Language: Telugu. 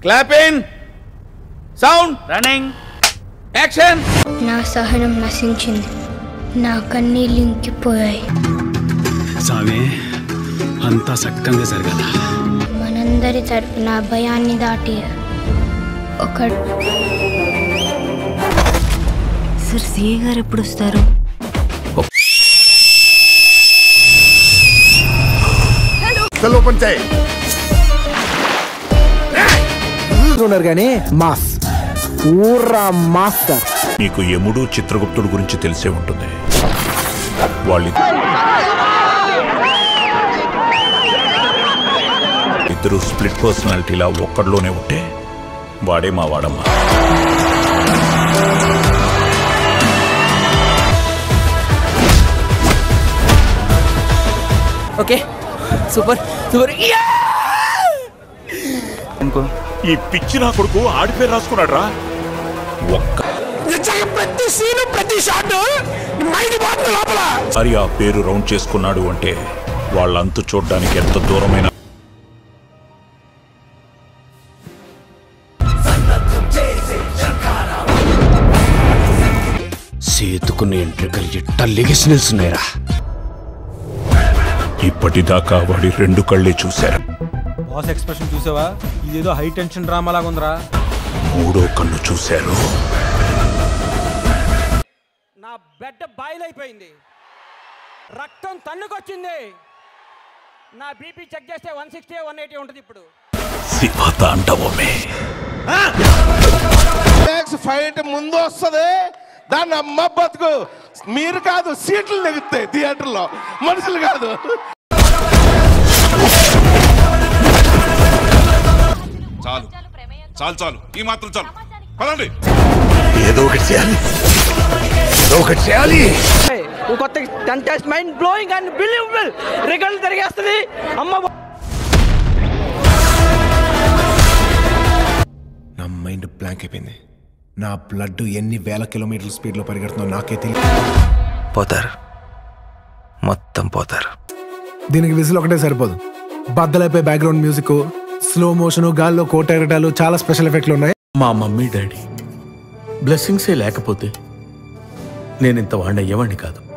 Clapping sound running action. నా సహనం నశించింది, నా కన్నీళ్ళు ఇంకిపోయాయి. సామే అంతా సక్కంగా జరగాల. మనందరి తరపున భయాన్ని దాటి ఒక సార్ సిఏ గారు ఎప్పుడు వస్తారు? ఓపెన్ చేయి. ఉన్నారు కానీ మాస్ పూరా మాస్టర్. నీకు యముడు చిత్రగుప్తుడు గురించి తెలిసే ఉంటుంది. వాళ్ళిద్దరూ స్ప్లిట్ పర్సనాలిటీలా ఒక్కడిలోనే ఉంటే వాడే మా వాడమ్మ. Okay super super. ఈ పిచ్చి నా కొడుకు ఆడి పేరు రాసుకున్నాడు రా. ప్రతి సీను ప్రతి షాట్ మరి ఆ పేరు రౌండ్ చేసుకున్నాడు అంటే వాళ్ళంతు చూడ్డానికి ఎంత దూరమైన. సేతుకున్న ఎంట్రికలు ఎట్ట లెగిసి నిల్చున్నాయిరా. ఇప్పటిదాకా వాడి 2 కళ్ళే చూశారు. బాస్ ఎక్స్ప్రెషన్ చూసావా? ఇదేదో హై టెన్షన్ డ్రామా లాగా ఉందిరా. 3వ కన్ను చూశారు. నా బెడ్ బాయిల్ అయిపోయింది, రక్తం తన్నుకొచ్చింది. నా బీపీ చెక్ చేస్తే 160 180 ఉంటుంది. ఇప్పుడు శివతాండవమే. ఫైట్ ముందు వస్తుంది, దాన్ని అమ్మ బతుకు. మీరు కాదు, సీట్లు లెగుతాయి థియేటర్లో, మనుషులు కాదు. చాలు చాలు చాలు, ఈ మాత్రం చాలు. పదండి. ఏదో ఒకటి చేయాలి, ఏదో ఒకటి చేయాలి. కొత్త contest mind blowing and believable రికార్డులు తిరిగేస్తుంది. అమ్మ నా మైండ్ బ్లాంక్ అయిపోయింది. నా బ్లడ్ ఎన్ని వేల కిలోమీటర్ల స్పీడ్లో పరిగెడుతుందో నాకే తెలియదు. పోతారు, మొత్తం పోతారు. దీనికి విజిల్ ఒకటే సరిపోదు. బద్దలైపోయి బ్యాక్గ్రౌండ్ మ్యూజిక్, స్లో మోషన్, గాల్లో కోటెరటాలు, చాలా స్పెషల్ ఎఫెక్ట్లు ఉన్నాయి. మా మమ్మీ డాడీ బ్లెస్సింగ్సే లేకపోతే నేను ఇంత వాడిని అయ్యేవాడిని కాదు.